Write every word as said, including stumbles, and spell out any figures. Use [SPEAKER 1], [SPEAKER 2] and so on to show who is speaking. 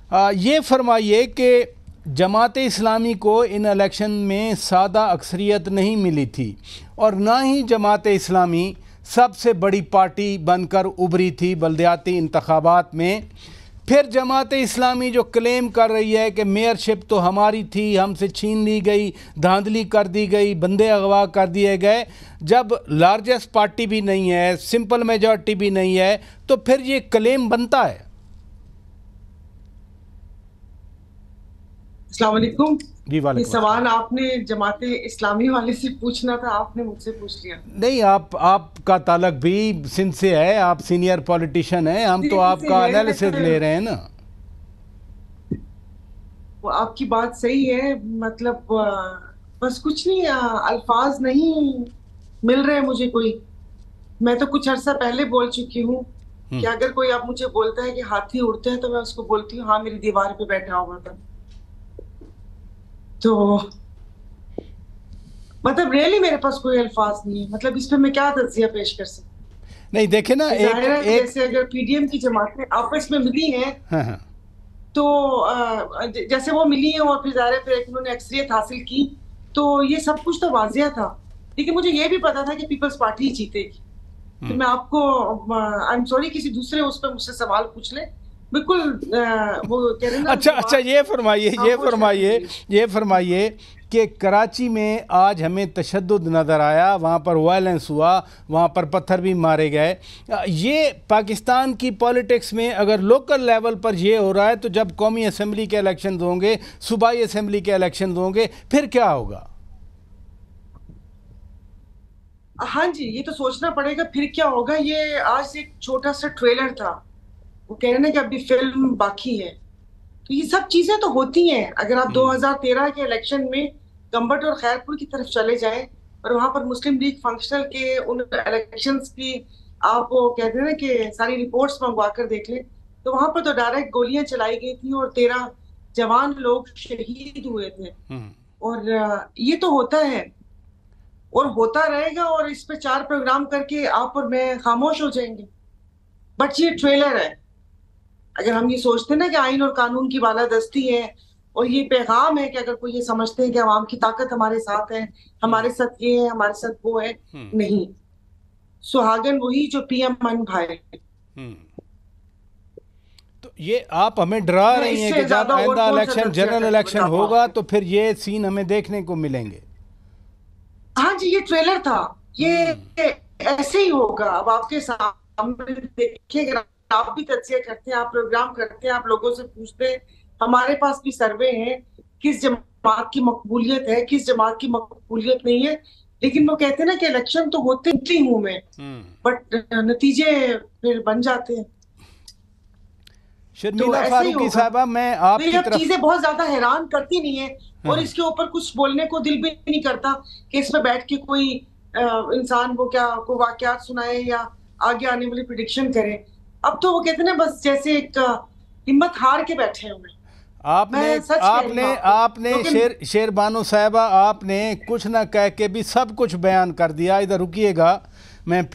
[SPEAKER 1] یہ فرمائیے کہ جماعت اسلامی کو ان الیکشن میں سادہ اکثریت نہیں ملی تھی اور نہ ہی جماعت اسلامی سب سے بڑی پارٹی بن کر ابھری تھی بلدیاتی انتخابات میں. پھر جماعت اسلامی جو کلیم کر رہی ہے کہ میئر شپ تو ہماری تھی، ہم سے چھین لی گئی، دھاندلی کر دی گئی، بندے اغوا کر دیے گئے، جب لارجسٹ پارٹی بھی نہیں ہے، سمپل میجورٹی بھی نہیں ہے، تو پھر یہ کلیم بنتا ہے؟
[SPEAKER 2] السلام علیکم.
[SPEAKER 1] جی
[SPEAKER 2] یہ سوال آپ نے جماعت اسلامی والے سے پوچھنا تھا، آپ نے مجھ سے پوچھ لیا.
[SPEAKER 1] نہیں، آپ آپ کا تعلق بھی سندھ سے ہے، آپ سینئر پولیٹیشن ہیں، ہم تو آپ کا انالیسز لے رہے ہیں نا.
[SPEAKER 2] وہ آپ کی بات صحیح ہے، مطلب بس کچھ نہیں، الفاظ نہیں مل رہے مجھے کوئی. میں تو کچھ عرصہ پہلے بول چکی ہوں کہ اگر کوئی اب مجھے بولتا ہے کہ ہاتھی اڑتے ہیں تو میں اس کو بولتی ہوں ہاں میری دیوار پہ بیٹھا ہوا تھا. تو مطلب ریلی میرے پاس کوئی الفاظ نہیں ہے، مطلب اس پہ میں کیا تجزیہ پیش کر سکتی.
[SPEAKER 1] نہیں دیکھیں نا،
[SPEAKER 2] ظاہر ہے جیسے اگر پی ڈی ایم کی جماعتیں آپس میں ملی ہیں تو جیسے وہ ملی ہیں اور پھر ظاہر پہ انہوں نے اکثریت حاصل کی تو یہ سب کچھ تو واضح تھا. لیکن مجھے یہ بھی پتا تھا کہ پیپلز پارٹی جیتے گی. پھر میں آپ کو آئی ایم سوری کسی دوسرے اس پہ مجھ سے سوال پوچھ لیں. بالکل وہ کہہ رہے ہیں.
[SPEAKER 1] اچھا اچھا یہ فرمائیے یہ فرمائیے یہ فرمائیے کہ کراچی میں آج ہمیں تشدد نظر آیا، وہاں پر وائلنس ہوا، وہاں پر پتھر بھی مارے گئے. یہ پاکستان کی پولیٹکس میں اگر لوکل لیول پر یہ ہو رہا ہے تو جب قومی اسمبلی کے الیکشنز ہوں گے، صوبائی اسمبلی کے الیکشنز ہوں گے، پھر کیا ہوگا؟
[SPEAKER 2] ہاں جی، یہ تو سوچنا پڑے گا پھر کیا ہوگا. یہ آج ایک چھوٹا سا ٹریلر تھا، وہ کہہ رہے ہیں کہ ابھی فلم باقی ہے. تو یہ سب چیزیں تو ہوتی ہیں. اگر آپ دو ہزار تیرہ کے الیکشن میں گمبٹ اور خیرپور کی طرف چلے جائیں اور وہاں پر مسلم لیگ فنکشنل کے ان الیکشنز کی آپ وہ کہتے ہیں نا کہ ساری رپورٹس منگوا کر دیکھ لیں تو وہاں پر تو ڈائریکٹ گولیاں چلائی گئی تھیں اور تیرہ جوان لوگ شہید ہوئے تھے. اور یہ تو ہوتا ہے اور ہوتا رہے گا، اور اس پہ چار پروگرام کر کے آپ اور میں خاموش ہو جائیں گے. بٹ یہ ٹریلر ہے. اگر ہم یہ سوچتے ہیں نا کہ آئین اور قانون کی بالادستی ہے اور یہ پیغام ہے کہ اگر کوئی یہ سمجھتے ہیں کہ عوام کی طاقت ہمارے ساتھ ہے، ہمارے ساتھ یہ ہے، ہمارے ساتھ وہ ہے، نہیں. سہاگن وہی جو پی ایم من بھائے.
[SPEAKER 1] تو یہ آپ ہمیں ڈرا رہی ہیں کہ جب آئندہ الیکشن جنرل الیکشن ہوگا تو پھر یہ سین ہمیں دیکھنے کو ملیں گے.
[SPEAKER 2] ہاں جی، یہ ٹریلر تھا، یہ ایسے ہی ہوگا. اب آپ کے سامنے دیکھیں گے، آپ بھی تجزیہ کرتے ہیں، آپ پروگرام کرتے ہیں، آپ لوگوں سے پوچھتے ہیں. ہمارے پاس بھی سروے ہیں کس جماعت کی مقبولیت ہے، کس جماعت کی مقبولیت نہیں ہے. لیکن وہ کہتے ہیں نا کہ الیکشن تو ہوتے ہی ہوں میں، بٹ نتیجے پھر بن جاتے ہیں.
[SPEAKER 1] شرمیلا فاروقی صاحبہ، میں آپ کی طرف
[SPEAKER 2] چیزیں بہت زیادہ حیران کرتی نہیں ہیں اور اس کے اوپر کچھ بولنے کو دل بھی نہیں کرتا کہ اس پہ بیٹھ کے کوئی انسان وہ کیا کوئی واقعات سنائے یا آگے آنے والی پریڈکشن کرے. اب تو وہ کہتے ہیں بس جیسے ایک ہمت ہار کے بیٹھے ہوئے.
[SPEAKER 1] آپ نے آپ نے آپ نے شیر شیر بانو صاحبہ، آپ نے کچھ نہ کہہ کے بھی سب کچھ بیان کر دیا. ادھر رکیے گا، میں